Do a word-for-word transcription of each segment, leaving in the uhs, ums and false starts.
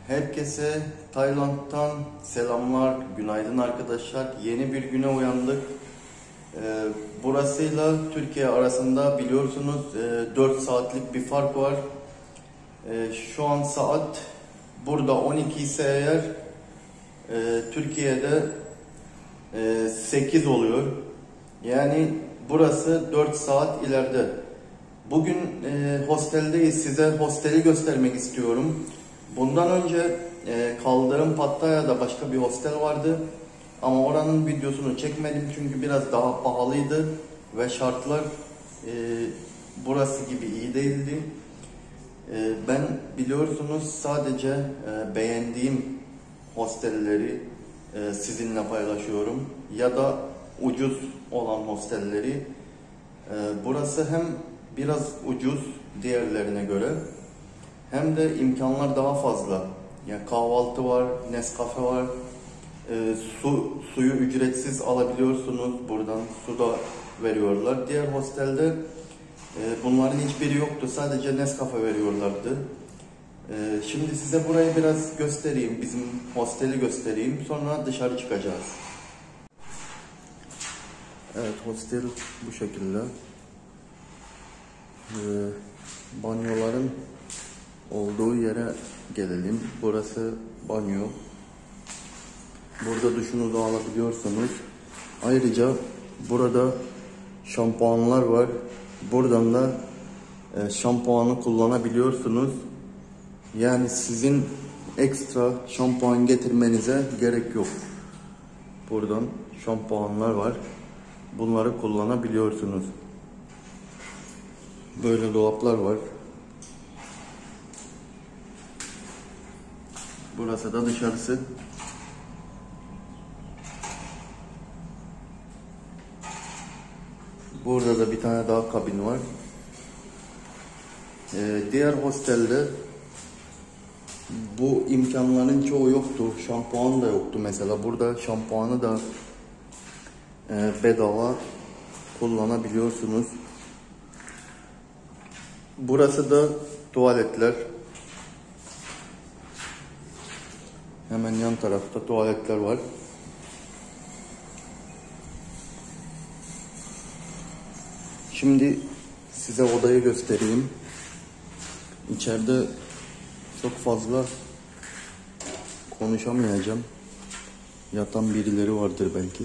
Herkese Tayland'dan selamlar, günaydın arkadaşlar. Yeni bir güne uyandık. Ee, burasıyla Türkiye arasında biliyorsunuz e, dört saatlik bir fark var. E, şu an saat burada on iki ise eğer e, Türkiye'de e, sekiz oluyor. Yani burası dört saat ileride. Bugün e, hosteldeyiz. Size hosteli göstermek istiyorum. Bundan önce e, kaldığım Pattaya'da başka bir hostel vardı. Ama oranın videosunu çekmedim çünkü biraz daha pahalıydı ve şartlar e, burası gibi iyi değildi. E, ben biliyorsunuz sadece e, beğendiğim hostelleri e, sizinle paylaşıyorum ya da ucuz olan hostelleri. E, burası hem biraz ucuz diğerlerine göre hem de imkanlar daha fazla. Yani kahvaltı var, Nescafe var, e, su suyu ücretsiz alabiliyorsunuz. Buradan su da veriyorlar. Diğer hostelde e, bunların hiçbiri yoktu. Sadece Nescafe veriyorlardı. E, şimdi size burayı biraz göstereyim. Bizim hosteli göstereyim. Sonra dışarı çıkacağız. Evet, hostel bu şekilde. E, banyoların olduğu yere gelelim. Burası banyo. Burada duşunuzu alabiliyorsunuz. Ayrıca burada şampuanlar var. Buradan da e, şampuanı kullanabiliyorsunuz. Yani sizin ekstra şampuan getirmenize gerek yok. Buradan şampuanlar var. Bunları kullanabiliyorsunuz. Böyle dolaplar var. Burası da dışarısı. Burada da bir tane daha kabin var. Ee, diğer hostelde bu imkanların çoğu yoktu. Şampuan da yoktu mesela. Burada şampuanı da e, bedava kullanabiliyorsunuz. Burası da tuvaletler. Hemen yan tarafta tuvaletler var. Şimdi size odayı göstereyim. İçeride çok fazla konuşamayacağım. Yatan birileri vardır belki.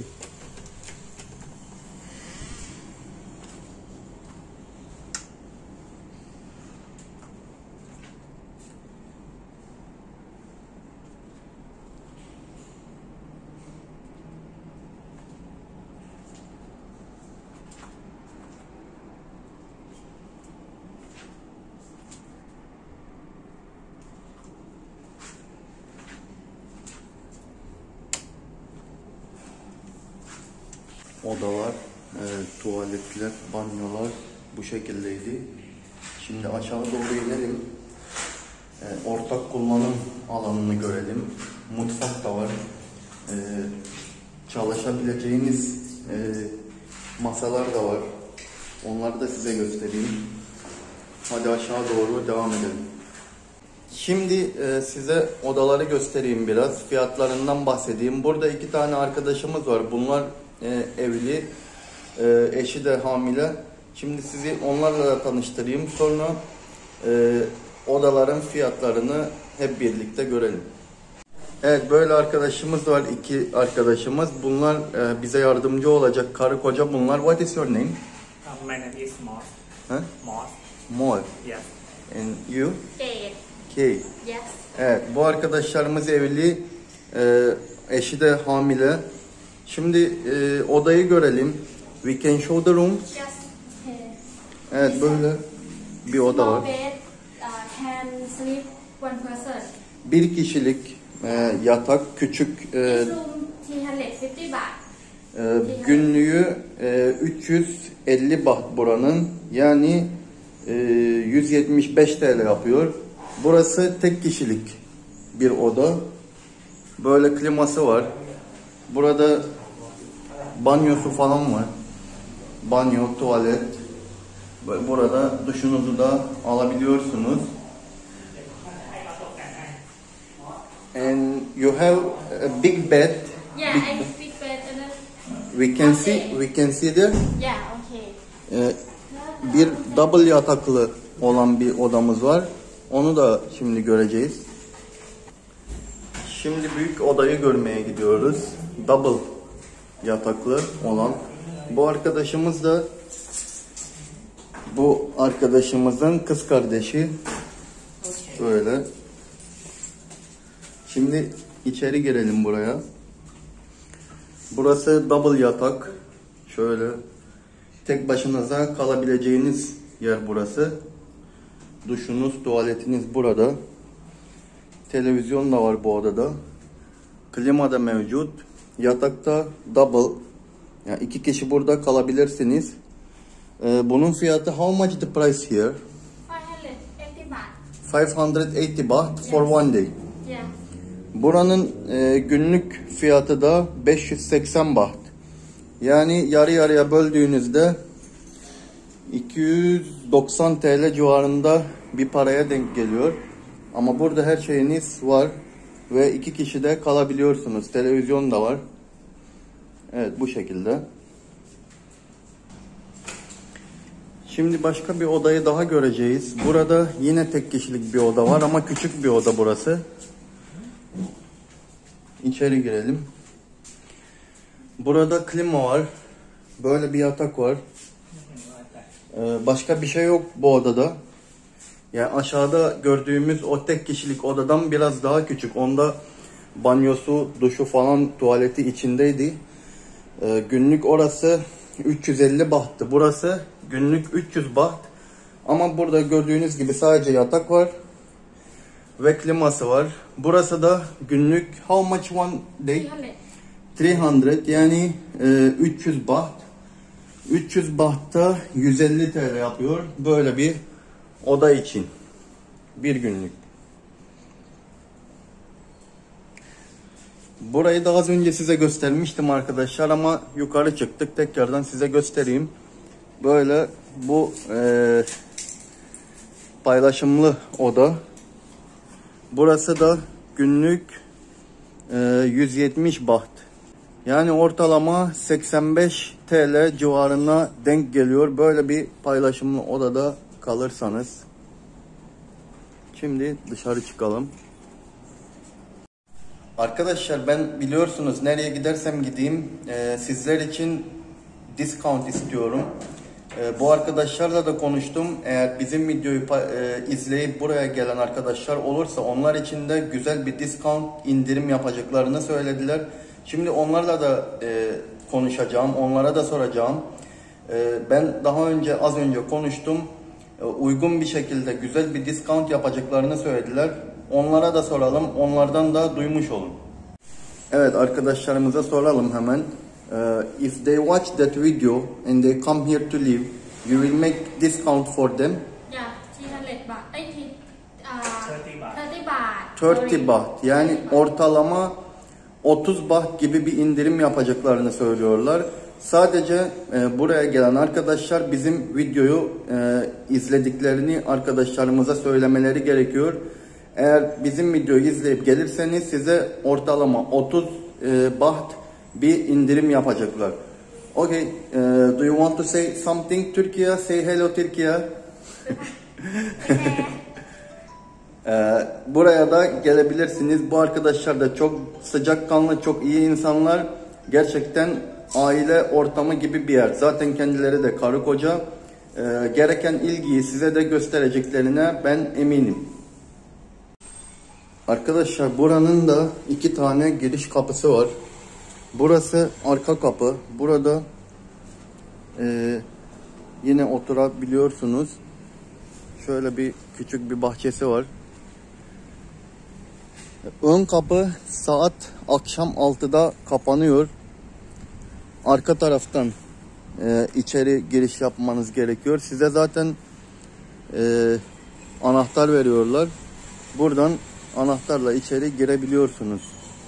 Odalar, e, tuvaletler, banyolar bu şekildeydi. Şimdi aşağı doğru inelim. E, ortak kullanım alanını görelim. Mutfak da var. E, çalışabileceğiniz e, masalar da var. Onları da size göstereyim. Hadi aşağı doğru devam edelim. Şimdi e, size odaları göstereyim biraz. Fiyatlarından bahsedeyim. Burada iki tane arkadaşımız var. Bunlar e, evli. E, eşi de hamile. Şimdi sizi onlarla da tanıştırayım. Sonra e, odaların fiyatlarını hep birlikte görelim. Evet, böyle arkadaşımız var. İki arkadaşımız. Bunlar e, bize yardımcı olacak. Karı koca bunlar. What is your name? Uh, my name is Moss. Huh? Moss. Mol. Yes. And you? Kate. Kay. Yes. Evet, bu arkadaşlarımız evli, e, eşi de hamile. Şimdi e, odayı görelim. We can show the room. Just here. Evet, böyle bir oda var. Small bed, uh, can sleep one person. Bir kişilik e, yatak, küçük. E, This room three hundred fifty baht. e, günlüğü e, üç yüz elli baht buranın. Yani e, yüz yetmiş beş T L yapıyor. Burası tek kişilik bir oda. Böyle kliması var. Burada banyosu falan var. Banyo, tuvalet. Burada duşunuzu da alabiliyorsunuz. And you have a big bed. Yeah, Big I bed. big bed and then We can see, we can see there. yeah, okay. Ee, bir double yataklı olan bir odamız var. Onu da şimdi göreceğiz. Şimdi büyük odayı görmeye gidiyoruz. Double yataklı olan. Bu arkadaşımız da bu arkadaşımızın kız kardeşi. Böyle. Şimdi içeri girelim buraya. Burası double yatak. Şöyle tek başınıza kalabileceğiniz yer burası. Duşunuz, tuvaletiniz burada. Televizyon da var bu odada. Klima da mevcut. Yatakta double. Yani iki kişi burada kalabilirsiniz. Ee, bunun fiyatı how much the price here? five hundred eighty baht. five hundred eighty baht for one day. Yeah. Buranın e, günlük fiyatı da beş yüz seksen baht. Yani yarı yarıya böldüğünüzde iki yüz doksan T L civarında bir paraya denk geliyor. Ama burada her şeyiniz var ve iki kişi de kalabiliyorsunuz. Televizyon da var. Evet, bu şekilde. Şimdi başka bir odayı daha göreceğiz. Burada yine tek kişilik bir oda var ama küçük bir oda burası. İçeri girelim. Burada klima var. Böyle bir yatak var. Ee, başka bir şey yok bu odada. Yani aşağıda gördüğümüz o tek kişilik odadan biraz daha küçük. Onda banyosu, duşu falan, tuvaleti içindeydi. Ee, günlük orası üç yüz elli bahttı. Burası günlük üç yüz baht. Ama burada gördüğünüz gibi sadece yatak var. Ve kliması var. Burası da günlük how much one day? three hundred. üç yüz yani e, üç yüz baht. üç yüz bahtta yüz elli T L yapıyor. Böyle bir oda için. Bir günlük. Burayı da az önce size göstermiştim arkadaşlar ama yukarı çıktık. Tekrardan size göstereyim. Böyle bu e, paylaşımlı oda. Burası da günlük e, yüz yetmiş baht. Yani ortalama seksen beş T L civarına denk geliyor. Böyle bir paylaşımlı odada kalırsanız. Şimdi dışarı çıkalım. Arkadaşlar ben biliyorsunuz nereye gidersem gideyim e, sizler için discount istiyorum. E, bu arkadaşlarla da konuştum. Eğer bizim videoyu e, izleyip buraya gelen arkadaşlar olursa onlar için de güzel bir discount indirim yapacaklarını söylediler. Şimdi onlarla da e, konuşacağım, onlara da soracağım. E, ben daha önce az önce konuştum. E, uygun bir şekilde güzel bir discount yapacaklarını söylediler. Onlara da soralım, onlardan da duymuş olun. Evet, arkadaşlarımıza soralım hemen. Uh, if they watch that video and they come here to live, you will make discount for them? Yeah, three hundred baht. eighty, uh, thirty baht. thirty baht. thirty baht. Yani ortalama otuz baht gibi bir indirim yapacaklarını söylüyorlar. Sadece e, buraya gelen arkadaşlar bizim videoyu e, izlediklerini arkadaşlarımıza söylemeleri gerekiyor. Eğer bizim videoyu izleyip gelirseniz size ortalama otuz e, baht bir indirim yapacaklar. Okay, uh, do you want to say something Türkiye? Say hello Türkiye. Ee, buraya da gelebilirsiniz. Bu arkadaşlar da çok sıcakkanlı, çok iyi insanlar. Gerçekten aile ortamı gibi bir yer. Zaten kendileri de karı koca. Ee, gereken ilgiyi size de göstereceklerine ben eminim. Arkadaşlar buranın da iki tane giriş kapısı var. Burası arka kapı. Burada e, yine oturabiliyorsunuz. Şöyle bir küçük bir bahçesi var. Ön kapı saat akşam altıda kapanıyor. Arka taraftan e, içeri giriş yapmanız gerekiyor. Size zaten e, anahtar veriyorlar. Buradan anahtarla içeri girebiliyorsunuz.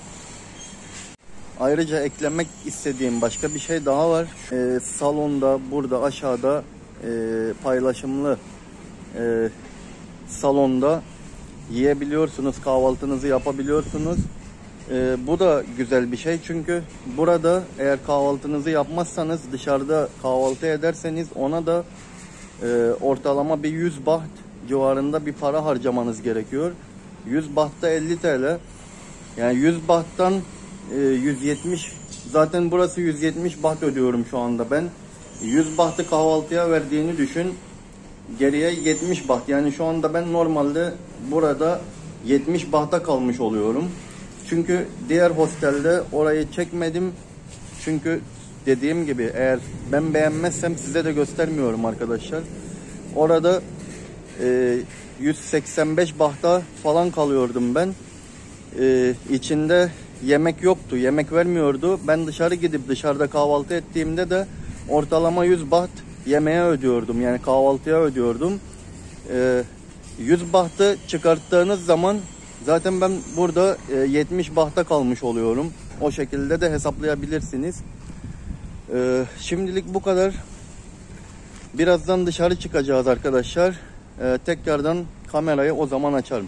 Ayrıca eklemek istediğim başka bir şey daha var. E, salonda, burada aşağıda e, paylaşımlı e, salonda yiyebiliyorsunuz, kahvaltınızı yapabiliyorsunuz. Ee, bu da güzel bir şey çünkü burada eğer kahvaltınızı yapmazsanız, dışarıda kahvaltı ederseniz ona da e, ortalama bir yüz baht civarında bir para harcamanız gerekiyor. yüz bahtta elli TL. Yani yüz bahttan e, yüz yetmiş, zaten burası yüz yetmiş baht ödüyorum şu anda ben. yüz bahtı kahvaltıya verdiğini düşün. Geriye yetmiş baht. Yani şu anda ben normalde burada yetmiş bahta kalmış oluyorum. Çünkü diğer hostelde orayı çekmedim. Çünkü dediğim gibi eğer ben beğenmezsem size de göstermiyorum arkadaşlar. Orada e, yüz seksen beş bahta falan kalıyordum ben. E, içinde yemek yoktu. Yemek vermiyordu. Ben dışarı gidip dışarıda kahvaltı ettiğimde de ortalama yüz baht yemeğe ödüyordum. Yani kahvaltıya ödüyordum. E, yüz bahtı çıkarttığınız zaman zaten ben burada e, yetmiş bahta kalmış oluyorum. O şekilde de hesaplayabilirsiniz. E, şimdilik bu kadar. Birazdan dışarı çıkacağız arkadaşlar. E, tekrardan kamerayı o zaman açarım.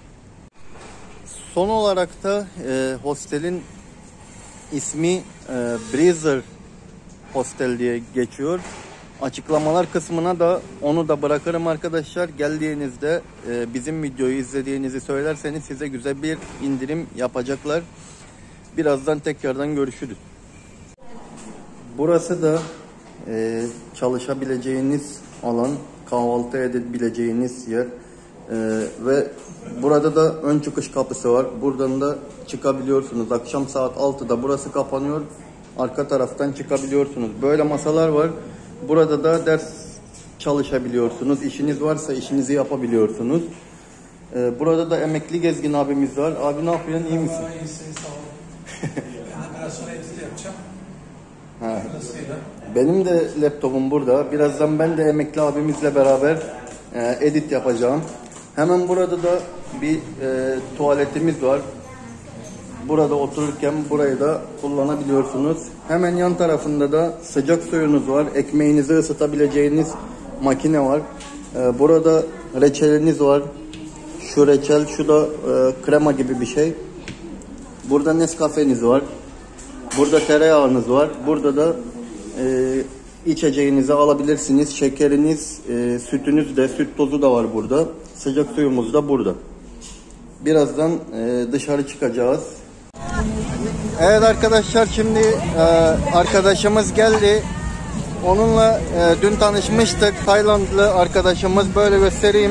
Son olarak da e, hostelin ismi e, Breezer Hostel diye geçiyor. Açıklamalar kısmına da onu da bırakırım arkadaşlar. Geldiğinizde e, bizim videoyu izlediğinizi söylerseniz size güzel bir indirim yapacaklar. Birazdan tekrardan görüşürüz. Burası da e, çalışabileceğiniz alan, kahvaltı edebileceğiniz yer. E, ve burada da ön çıkış kapısı var. Buradan da çıkabiliyorsunuz. Akşam saat altıda burası kapanıyor. Arka taraftan çıkabiliyorsunuz. Böyle masalar var. Burada da ders çalışabiliyorsunuz. İşiniz varsa işinizi yapabiliyorsunuz. Ee, burada da emekli gezgin abimiz var. Abi ne yapıyorsun? İyi misin? İyisin, sağ olun. Yani biraz sonra edit yapacağım. Ha. Benim de laptopum burada. Birazdan ben de emekli abimizle beraber e, edit yapacağım. Hemen burada da bir e, tuvaletimiz var. Burada otururken burayı da kullanabiliyorsunuz. Hemen yan tarafında da sıcak suyunuz var. Ekmeğinizi ısıtabileceğiniz makine var. Ee, burada reçeliniz var. Şu reçel, şu da e, krema gibi bir şey. Burada Nescafe'niz var. Burada tereyağınız var. Burada da e, içeceğinizi alabilirsiniz. Şekeriniz, e, sütünüz de, süt tozu da var burada. Sıcak suyumuz da burada. Birazdan e, dışarı çıkacağız. Evet arkadaşlar, şimdi e, arkadaşımız geldi. Onunla e, dün tanışmıştık. Taylandlı arkadaşımız, böyle göstereyim.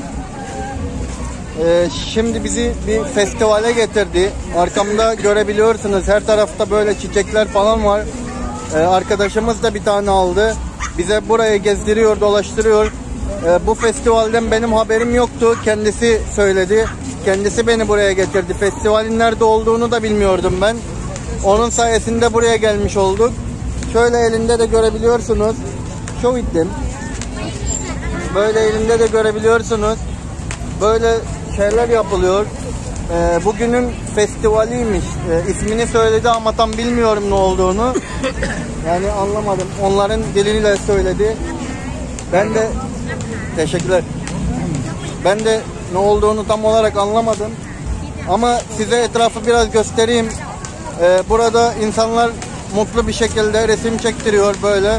E, şimdi bizi bir festivale getirdi. Arkamda görebiliyorsunuz, her tarafta böyle çiçekler falan var. E, arkadaşımız da bir tane aldı. Bize burayı gezdiriyor, dolaştırıyor. E, bu festivalden benim haberim yoktu. Kendisi söyledi. Kendisi beni buraya getirdi. Festivalin nerede olduğunu da bilmiyordum ben. Onun sayesinde buraya gelmiş olduk. Şöyle elinde de görebiliyorsunuz. Show ittim. Böyle elinde de görebiliyorsunuz. Böyle şeyler yapılıyor. Ee, bugünün festivaliymiş. Ee, ismini söyledi ama tam bilmiyorum ne olduğunu. Yani anlamadım. Onların diliyle söyledi. Ben de teşekkürler. Ben de ne olduğunu tam olarak anlamadım. Ama size etrafı biraz göstereyim. Ee, burada insanlar mutlu bir şekilde resim çektiriyor böyle.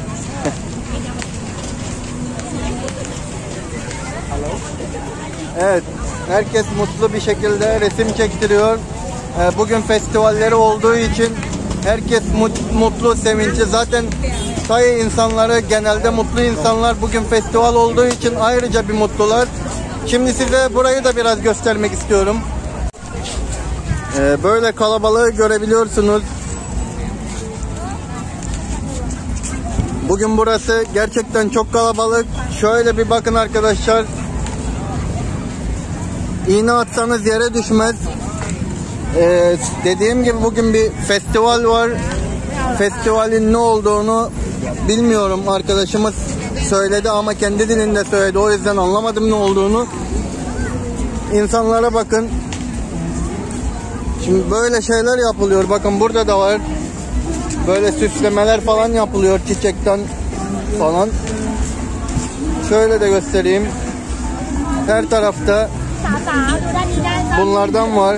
Evet, herkes mutlu bir şekilde resim çektiriyor. Ee, bugün festivalleri olduğu için herkes mut, mutlu, sevinçli. Zaten Tay insanları genelde mutlu insanlar. Bugün festival olduğu için ayrıca bir mutlular. Şimdi size burayı da biraz göstermek istiyorum. Ee, böyle kalabalığı görebiliyorsunuz. Bugün burası gerçekten çok kalabalık. Şöyle bir bakın arkadaşlar. İğne atsanız yere düşmez. Ee, dediğim gibi bugün bir festival var. Festivalin ne olduğunu bilmiyorum. Arkadaşımız söyledi ama kendi dilinde söyledi. O yüzden anlamadım ne olduğunu. İnsanlara bakın. Şimdi böyle şeyler yapılıyor. Bakın burada da var. Böyle süslemeler falan yapılıyor çiçekten falan. Şöyle de göstereyim. Her tarafta Bunlardan var.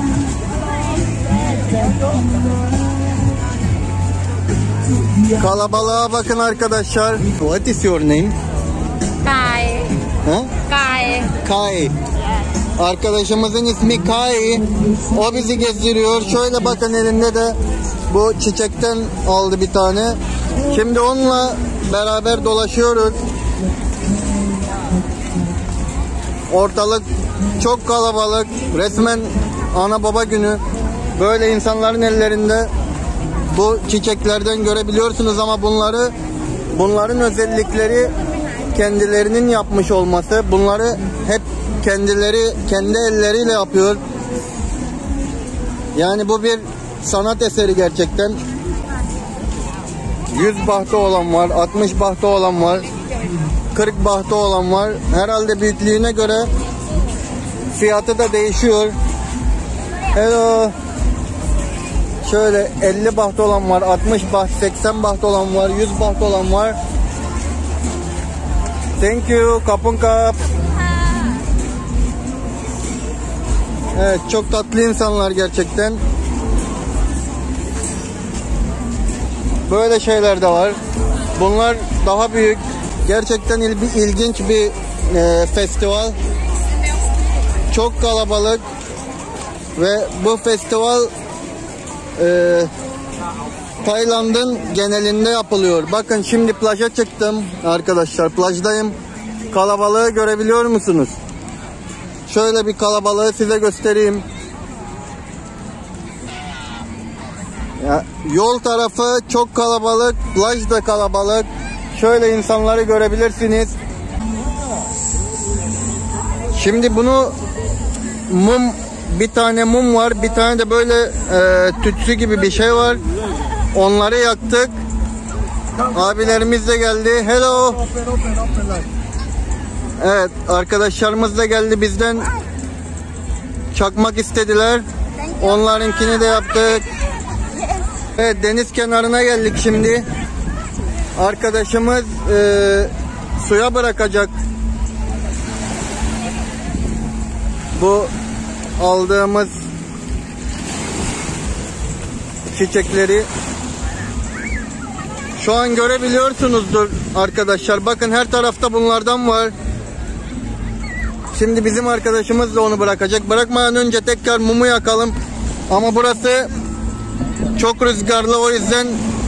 Kalabalığa bakın arkadaşlar. What is your name? Kai. Ha? Kai. Kai. Arkadaşımızın ismi Kai. O bizi gezdiriyor. Şöyle bakın, elinde de bu çiçekten aldı bir tane. Şimdi onunla beraber dolaşıyoruz. Ortalık çok kalabalık. Resmen ana baba günü. Böyle insanların ellerinde bu çiçeklerden görebiliyorsunuz ama bunları bunların özellikleri kendilerinin yapmış olması. Bunları hep kendileri kendi elleriyle yapıyor. Yani bu bir sanat eseri gerçekten. yüz bahtı olan var, altmış bahtı olan var, kırk bahtı olan var. Herhalde büyüklüğüne göre fiyatı da değişiyor. Hello. Şöyle elli baht olan var, altmış baht, seksen baht olan var, yüz baht olan var. Thank you, kapun kap. Evet, çok tatlı insanlar gerçekten. Böyle şeyler de var. Bunlar daha büyük. Gerçekten il, ilginç bir e, festival. Çok kalabalık. Ve bu festival e, Tayland'ın genelinde yapılıyor. Bakın şimdi plaja çıktım arkadaşlar. Plajdayım. Kalabalığı görebiliyor musunuz? Şöyle bir kalabalığı size göstereyim. Ya, yol tarafı çok kalabalık, plaj da kalabalık. Şöyle insanları görebilirsiniz. Şimdi bunu mum, bir tane mum var, bir tane de böyle e, tütsü gibi bir şey var. Onları yaktık. Abilerimiz de geldi. Hello. Evet, arkadaşlarımız da geldi, bizden çakmak istediler. Onlarınkini de yaptık. Evet, deniz kenarına geldik şimdi. Arkadaşımız e, suya bırakacak bu aldığımız çiçekleri. Şu an görebiliyorsunuzdur arkadaşlar. Bakın her tarafta bunlardan var. Şimdi bizim arkadaşımız da onu bırakacak. Bırakmadan önce tekrar mumu yakalım. Ama burası çok rüzgarlı, o yüzden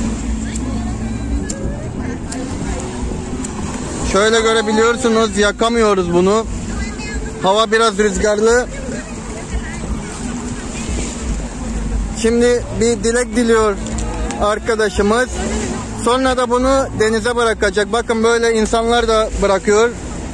şöyle görebiliyorsunuz, yakamıyoruz bunu. Hava biraz rüzgarlı. Şimdi bir dilek diliyor arkadaşımız. Sonra da bunu denize bırakacak. Bakın böyle insanlar da bırakıyor.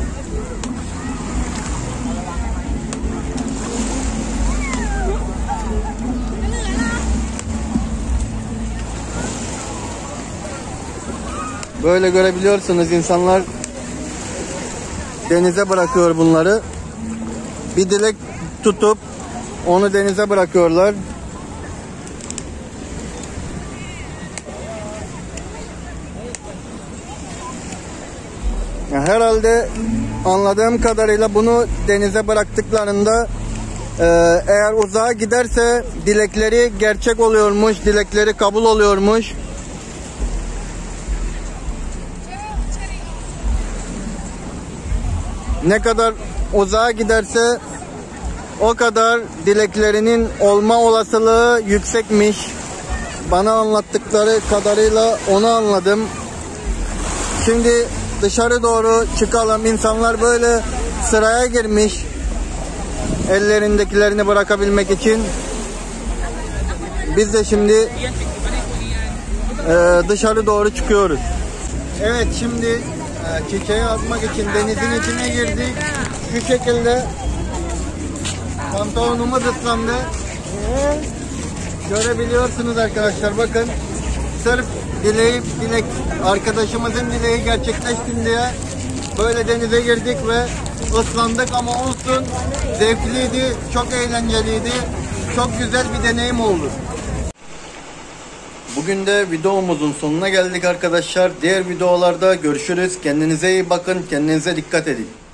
Böyle görebiliyorsunuz, insanlar denize bırakıyor bunları. Bir dilek tutup onu denize bırakıyorlar. Herhalde anladığım kadarıyla bunu denize bıraktıklarında e, eğer uzağa giderse dilekleri gerçek oluyormuş, dilekleri kabul oluyormuş. Ne kadar uzağa giderse o kadar dileklerinin olma olasılığı yüksekmiş. Bana anlattıkları kadarıyla onu anladım. Şimdi dışarı doğru çıkalım. İnsanlar böyle sıraya girmiş ellerindekilerini bırakabilmek için. Biz de şimdi e, dışarı doğru çıkıyoruz. Evet, şimdi çiçeği atmak için denizin içine girdik. Şu şekilde pantolonumuz ıslandı. Görebiliyorsunuz arkadaşlar, bakın. Sırf dileği, dilek, arkadaşımızın dileği gerçekleşsin diye böyle denize girdik ve ıslandık ama olsun. Zevkliydi, çok eğlenceliydi. Çok güzel bir deneyim oldu. Bugün de videomuzun sonuna geldik arkadaşlar. Diğer videolarda görüşürüz. Kendinize iyi bakın. Kendinize dikkat edin.